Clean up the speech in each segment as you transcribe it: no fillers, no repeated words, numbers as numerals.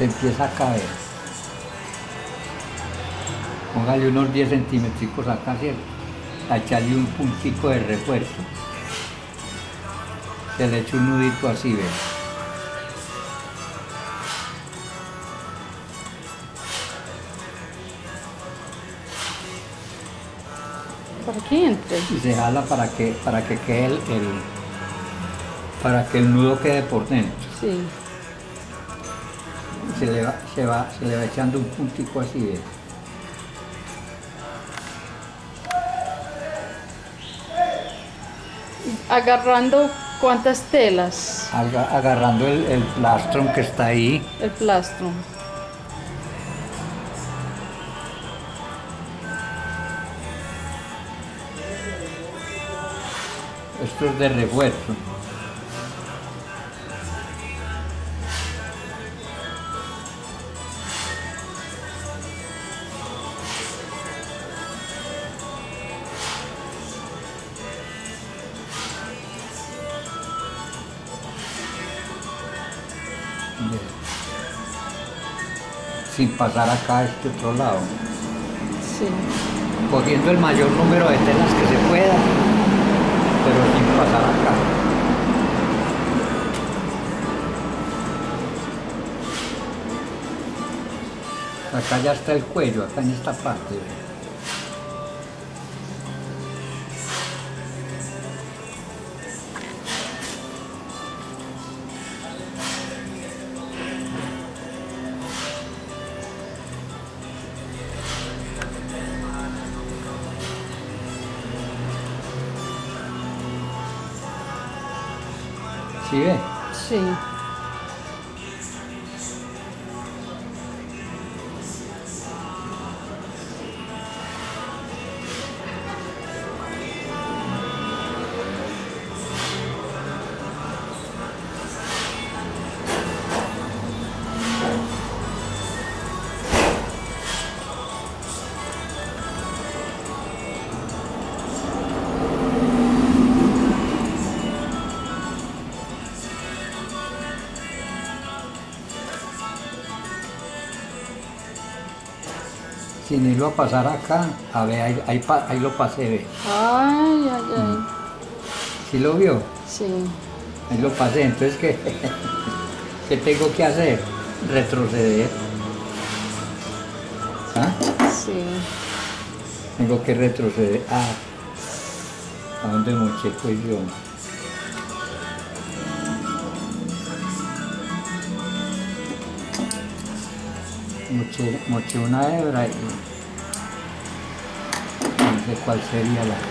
se empieza a caer. Póngale unos 10 centímetros acá, ¿cierto? A echarle un puntico de refuerzo. Se le echa un nudito así, ¿ves? Para que entre. Y se jala para que quede para que el nudo quede por dentro. Sí. Se le va echando un puntico así, ¿ves? Agarrando cuántas telas. Agarrando el plastrón que está ahí. El plastro. Esto es de refuerzo. Sin pasar acá a este otro lado. Sí. Cogiendo el mayor número de telas que se pueda, pero sin pasar acá. Acá ya está el cuello, acá en esta parte. ¿Sí ve? Sí. Sin irlo a pasar acá, a ver, ahí lo pasé, ve. Ay, ay, ay. ¿Sí lo vio? Sí. Ahí lo pasé, entonces ¿qué, qué tengo que hacer? Retroceder. ¿Ah? Sí. Tengo que retroceder. ¿A dónde moché pues yo? Moché una hebra y no sé cuál sería la...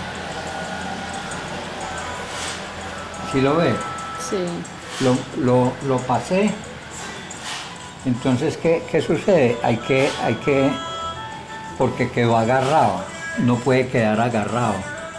¿Sí lo ve? Sí. Lo pasé. Entonces, ¿qué sucede? Hay que, porque quedó agarrado, no puede quedar agarrado.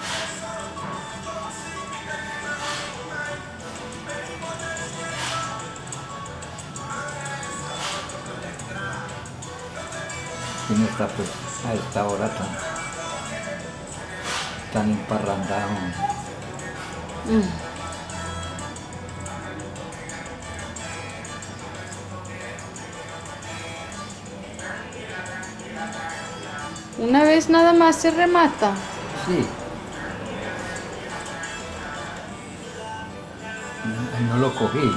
¿Quién está pues a esta hora tan emparrandado? Una vez nada más se remata. Sí. Ahí no lo cogí.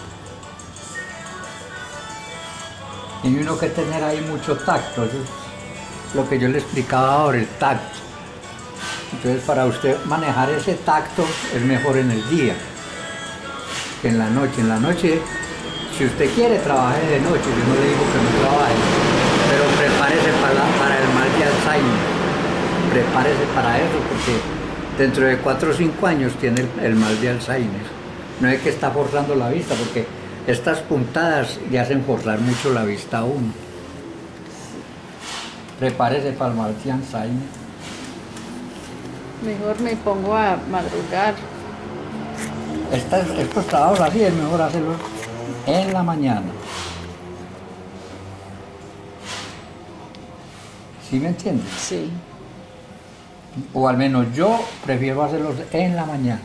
Tiene uno que tener ahí mucho tacto, eso es lo que yo le explicaba ahora, el tacto. Entonces para usted manejar ese tacto es mejor en el día que en la noche. En la noche, si usted quiere, trabaje de noche, yo no le digo que no trabaje, pero prepárese para el mal de Alzheimer, prepárese para eso, porque dentro de 4 o 5 años tiene el mal de Alzheimer. No es que está forzando la vista, porque estas puntadas le hacen forzar mucho la vista a uno. Prepárese para el mal de Alzheimer. Mejor me pongo a madrugar. Estos trabajos así es mejor hacerlos en la mañana. ¿Sí me entiendes? Sí. O al menos yo prefiero hacerlos en la mañana.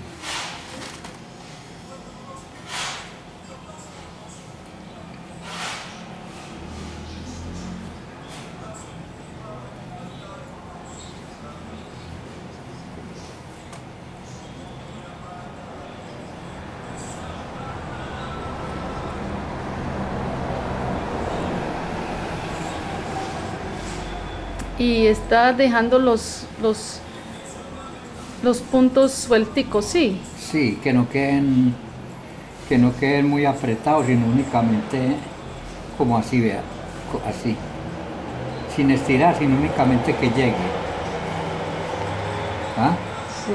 Y está dejando los puntos suelticos, sí. Sí, que no queden muy apretados, sino únicamente como así, vea, así. Sin estirar, sino únicamente que llegue. ¿Ah? Sí.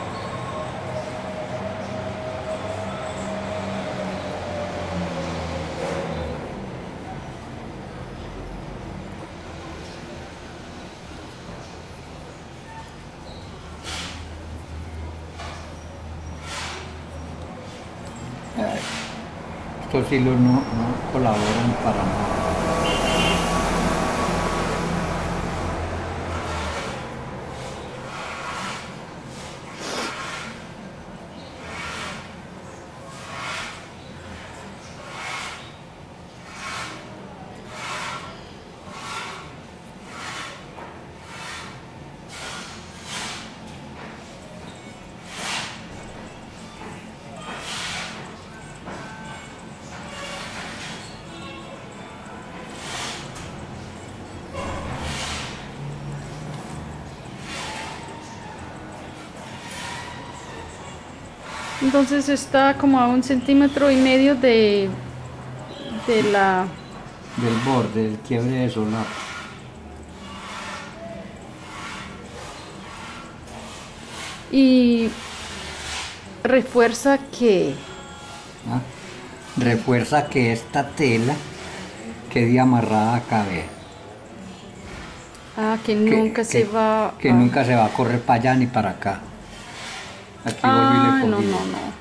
Estos hilos no colaboran para nada. Entonces está como a 1,5 centímetros de la... Del borde, del quiebre de solapa. Y refuerza que... ¿Ah? Refuerza que esta tela quede amarrada acá, vea. Ah, que nunca se va... Que nunca se va a correr para allá ni para acá. Aquí vuelvo y le no, corrijo.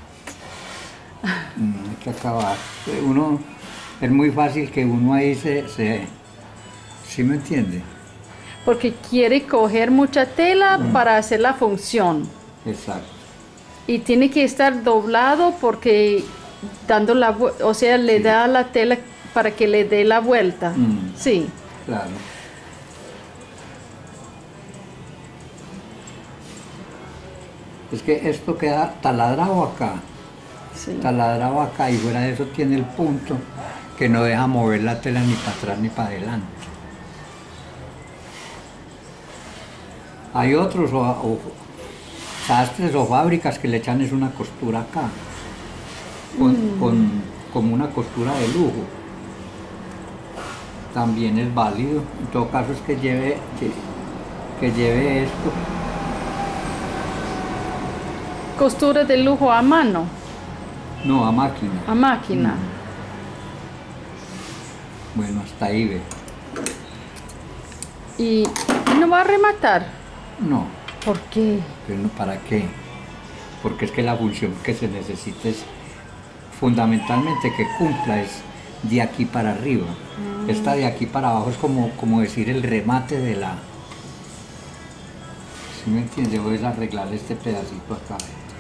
Hay que acabar. Es muy fácil que uno ahí ¿sí me entiende? Porque quiere coger mucha tela para hacer la función. Exacto. Y tiene que estar doblado porque dando o sea, le da la tela para que le dé la vuelta. Sí. Claro. Es que esto queda taladrado acá. Sí. Taladrado acá y fuera de eso tiene el punto que no deja mover la tela ni para atrás ni para adelante. Hay otros sastres o fábricas que le echan es una costura acá, como una costura de lujo. También es válido, en todo caso es que lleve esto. ¿Costura de lujo a mano? No, a máquina. A máquina. Bueno, hasta ahí ve. ¿Y no va a rematar? No. ¿Por qué? Pero ¿para qué? Porque es que la función que se necesita es fundamentalmente que cumpla es de aquí para arriba. Esta de aquí para abajo es como decir el remate de la... ¿Sí me entiendes? Voy a arreglar este pedacito acá.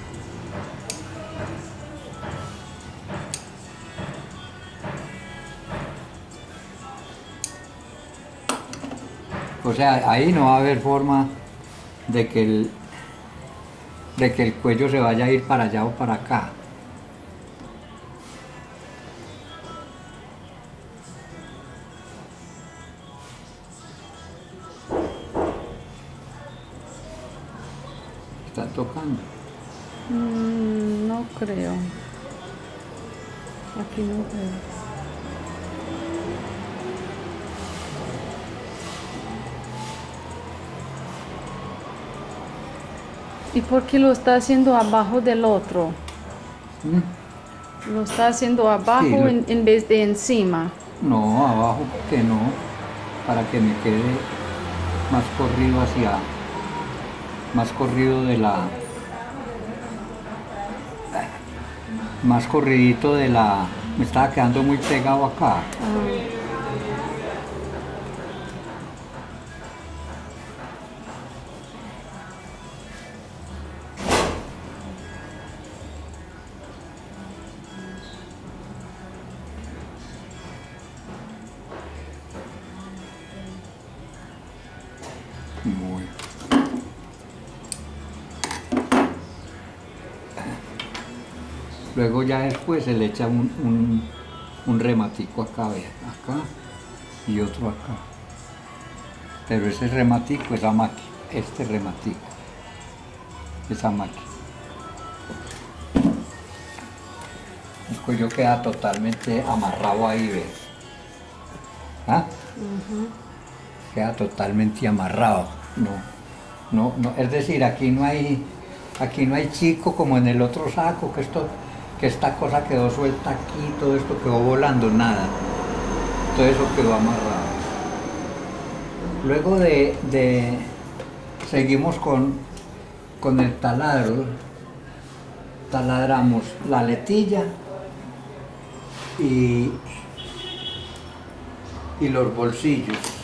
O sea, ahí no va a haber forma de que el cuello se vaya a ir para allá o para acá. ¿Está tocando? No creo. Aquí no creo. ¿Y por qué lo está haciendo abajo del otro? Lo está haciendo abajo Sí, en vez de encima. No, abajo, que no, para que me quede más corrido más corrido más corridito me estaba quedando muy pegado acá. Muy. Luego ya después se le echa un rematico acá, vea, acá y otro acá. pero ese rematico, esa máquina, este rematico, esa máquina. El cuello queda totalmente amarrado ahí, ¿ves? ¿Ah? Queda totalmente amarrado, es decir, aquí no hay chico como en el otro saco, que esta cosa quedó suelta aquí, todo esto quedó volando, nada, todo eso quedó amarrado. Luego seguimos con el taladro, taladramos la letilla y los bolsillos.